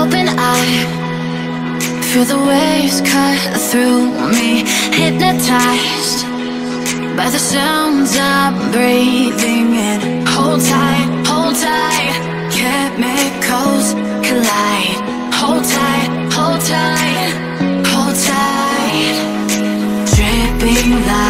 open eye, feel the waves cut through me, hypnotized by the sounds I'm breathing in. Hold tight, chemicals collide. Hold tight, hold tight, hold tight. Dripping light